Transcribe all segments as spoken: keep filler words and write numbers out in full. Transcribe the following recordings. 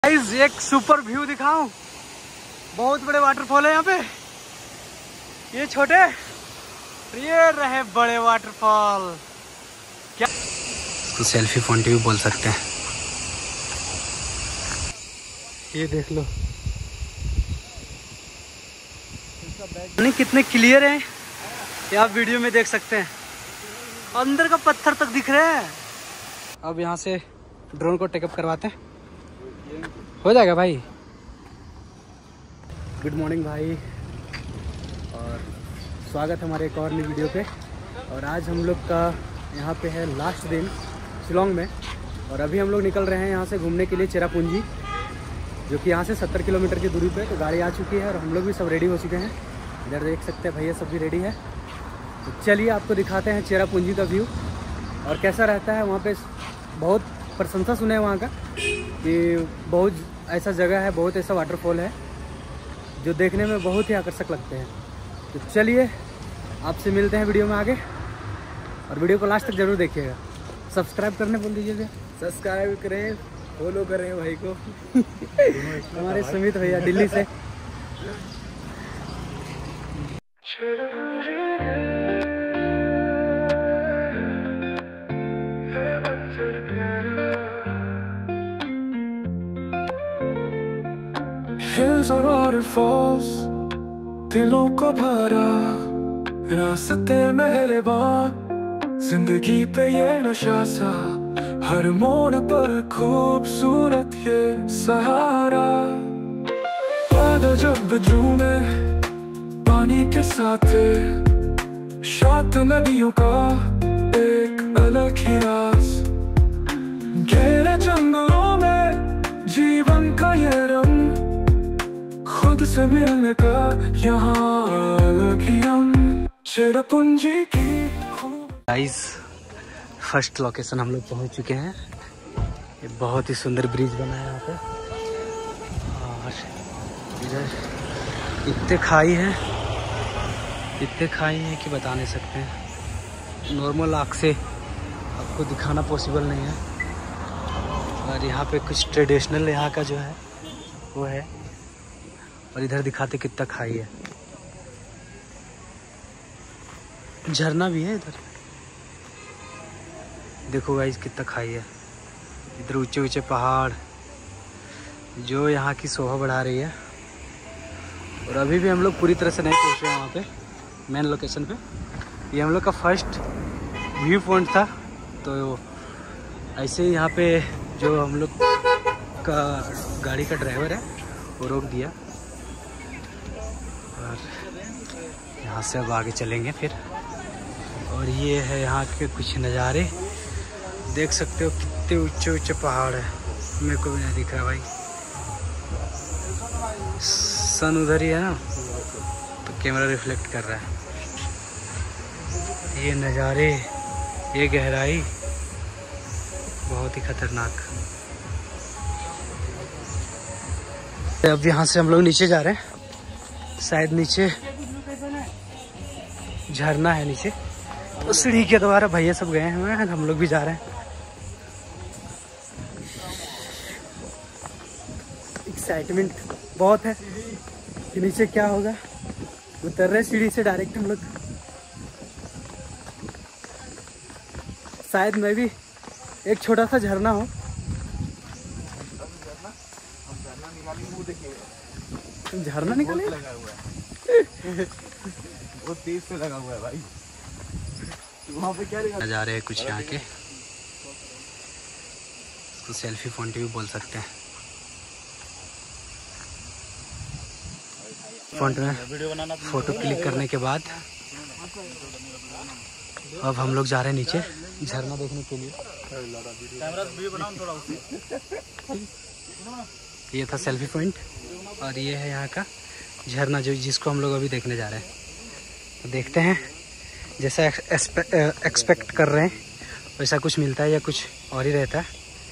Guys एक super view दिखाऊं। बहुत बड़े वाटरफॉल है यहाँ पे, ये छोटे ये रहे बड़े वाटरफॉल। क्या इसको सेल्फी पॉइंट भी बोल सकते हैं। ये देख लो नहीं कितने क्लियर है, ये आप वीडियो में देख सकते हैं। अंदर का पत्थर तक दिख रहा है। अब यहाँ से ड्रोन को टेकअप करवाते हैं, हो जाएगा भाई। गुड मॉर्निंग भाई, और स्वागत है हमारे एक और नई वीडियो पे। और आज हम लोग का यहाँ पे है लास्ट दिन शिलोंग में, और अभी हम लोग निकल रहे हैं यहाँ से घूमने के लिए चेरापूंजी, जो कि यहाँ से सत्तर किलोमीटर की दूरी पे। तो गाड़ी आ चुकी है और हम लोग भी सब रेडी हो चुके हैं। इधर देख सकते हैं भैया सब भी रेडी है। तो चलिए आपको दिखाते हैं चेरापूंजी का व्यू और कैसा रहता है वहाँ पे। बहुत प्रशंसा सुने हैं वहाँ का कि बहुत ऐसा जगह है, बहुत ऐसा वाटरफॉल है जो देखने में बहुत ही आकर्षक लगते हैं। तो चलिए आपसे मिलते हैं वीडियो में आगे, और वीडियो को लास्ट तक जरूर देखिएगा। सब्सक्राइब करने बोल दीजिएगा। सब्सक्राइब करें, फॉलो करें भाई को। हमारे सुमित भैया दिल्ली से। Hills are waterfalls, दिलों को भरा रास्ते मेहरबान, जिंदगी पे ये नशा सा, हर मोड़ पर खूबसूरत ये सहारा। वादा जब झूमे पानी के साथ, शांत नदियों का एक अलग ही राज, गहरे जंगलों में जीवन का ये रंग, खुद से मिलने का यहाँ अलग ही रंग, चेरापूंजी की। गाइस फर्स्ट लोकेशन हम लोग पहुँच चुके हैं। ये बहुत ही सुंदर ब्रिज बना है यहाँ पे, और इधर इतने खाई है इतने खाई है कि बता नहीं सकते हैं। नॉर्मल आँख से आपको दिखाना पॉसिबल नहीं है। और यहाँ पे कुछ ट्रेडिशनल यहाँ का जो है वो है, और इधर दिखाते कितना खाई है। झरना भी है इधर, देखो गाइस कितना खाई है। इधर ऊंचे ऊंचे पहाड़ जो यहाँ की शोभा बढ़ा रही है। और अभी भी हम लोग पूरी तरह से नहीं पहुँचे हैं वहाँ पे मेन लोकेशन पे। ये हम लोग का फर्स्ट व्यू पॉइंट था। तो ऐसे ही यहाँ पे जो हम लोग का गाड़ी का ड्राइवर है वो रोक दिया, और यहाँ से अब आगे चलेंगे फिर। और ये है यहाँ के कुछ नज़ारे, देख सकते हो कितने ऊंचे ऊंचे पहाड़ है। मेरे को भी नहीं दिख रहा भाई, सन उधर ही है ना, तो कैमरा रिफ्लेक्ट कर रहा है। ये नज़ारे, ये गहराई बहुत ही खतरनाक। अब यहाँ से हम लोग नीचे जा रहे हैं, शायद नीचे झरना है नीचे, तो सीढ़ी के द्वारा भैया सब गए हैं, हम लोग भी जा रहे हैं। एक्साइटमेंट बहुत है कि नीचे क्या होगा। उतर रहे सीढ़ी से डायरेक्ट हम लोग। शायद मैं भी एक छोटा सा झरना हो। झरना निकाले लगा हुआ है, बहुत तेज से लगा हुआ है भाई। वहाँ पे क्या नज़ारे हैं कुछ यहाँ के, इसको सेल्फी पॉइंट भी बोल सकते हैं। फ्रंट में फोटो क्लिक करने के बाद अब हम लोग जा रहे हैं नीचे झरना देखने के लिए। ये था सेल्फी पॉइंट, और ये है यहाँ का झरना जो जिसको हम लोग अभी देखने जा रहे हैं। तो देखते हैं जैसा एक्सपेक्ट कर रहे हैं वैसा कुछ मिलता है या कुछ और ही रहता है।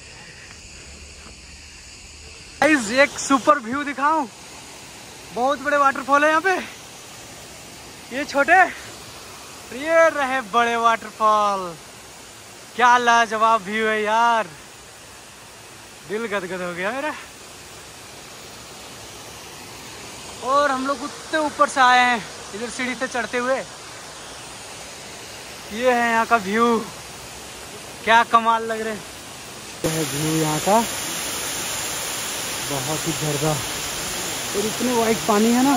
गाइस एक सुपर व्यू दिखाऊं। बहुत बड़े वाटरफॉल है यहाँ पे, ये छोटे ये रहे बड़े वाटरफॉल। क्या लाजवाब व्यू है यार, दिल गदगद हो गया मेरा। और हम लोग उतने ऊपर से आए हैं इधर सीढ़ी से चढ़ते हुए। ये है यहाँ का व्यू, क्या कमाल लग रहे हैं। ये है व्यू यहाँ का, बहुत ही झरना और इतने वाइट पानी है ना,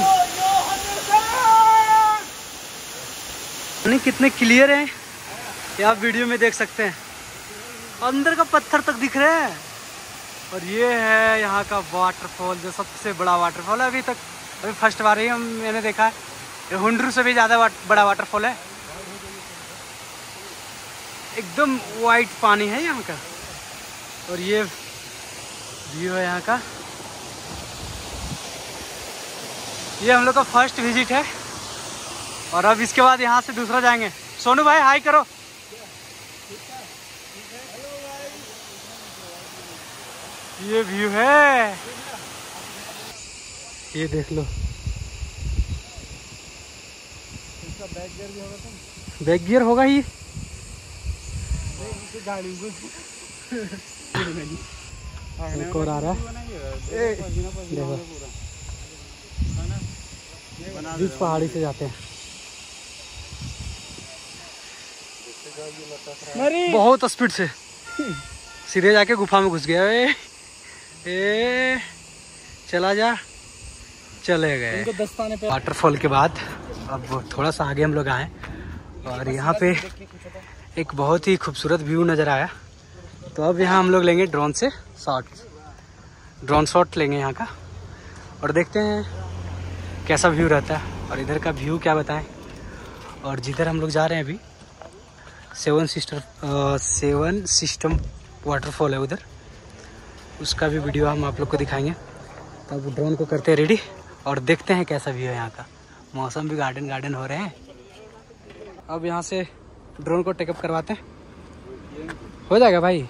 पानी कितने क्लियर है ये आप वीडियो में देख सकते हैं। अंदर का पत्थर तक दिख रहे हैं। और ये है यहाँ का वाटरफॉल, जो सबसे बड़ा वाटरफॉल है अभी तक। अभी फर्स्ट बार ही हम मैंने देखा है। ये हुंडरू से भी ज़्यादा वाट, बड़ा वाटरफॉल है। एकदम वाइट पानी है यहाँ का। और ये व्यू है यहाँ का। ये हम लोग का फर्स्ट विजिट है। और अब इसके बाद यहाँ से दूसरा जाएंगे। सोनू भाई हाई करो। ये व्यू है, ये देख लो। इसका बैक गियर भी होगा तो? बैक गियर होगा ही। एक और आ रहा है, देखो बीच पहाड़ी से जाते हैं। बहुत स्पीड से सीधे जाके गुफा में घुस गया। ए, ए चला जा, चले गए। वाटरफॉल के बाद अब थोड़ा सा आगे हम लोग आए और यहाँ पे एक बहुत ही खूबसूरत व्यू नज़र आया। तो अब यहाँ हम लोग लेंगे ड्रोन से शॉट, ड्रोन शॉट लेंगे यहाँ का और देखते हैं कैसा व्यू रहता है। और इधर का व्यू क्या बताएं। और जिधर हम लोग जा रहे हैं अभी, seven sister seven system waterfall है उधर, उसका भी वीडियो हम आप लोग को दिखाएंगे। तो अब ड्रोन को करते हैं रेडी और देखते हैं कैसा व्यू है यहाँ का। मौसम भी गार्डन गार्डन हो रहे हैं। अब यहाँ से ड्रोन को टेकअप करवाते हैं। हो जाएगा भाई।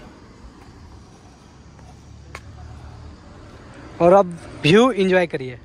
और अब व्यू एंजॉय करिए।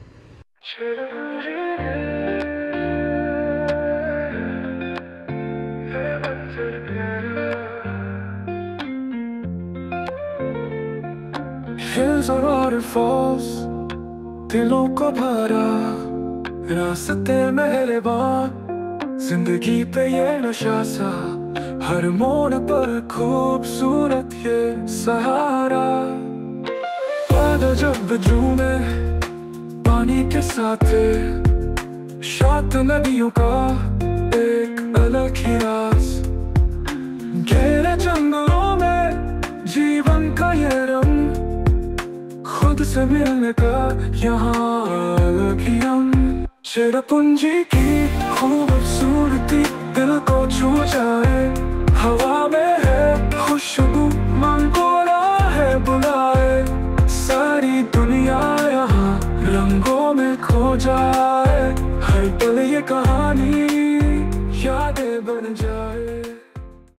Hills are waterfalls, दिलों को भरा रास्ते मेहरबान, जिंदगी पे ये नशा सा, हर मोड़ पर खूबसूरत ये सहारा। वादा जब झूमे पानी के साथ, शांत नदियों का एक अलग ही राज, गहरे जंगलों में जीवन का ये रंग, खुद से मिलने का यहाँ अलग ही हम। चेरापूंजी की खूबसूरती दिल को छू जाए, हवा में है खुशबू, मन को है बुलाए, सारी दुनिया यहाँ रंगों में खो जाए, हर पल ये कहानी यादें बन जाए।